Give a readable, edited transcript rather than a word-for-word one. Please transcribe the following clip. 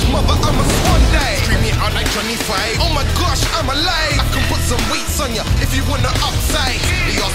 mother, I'm a swan day. Stream it out like 25. Oh my gosh, I'm alive. I can put some weights on ya if you wanna upside.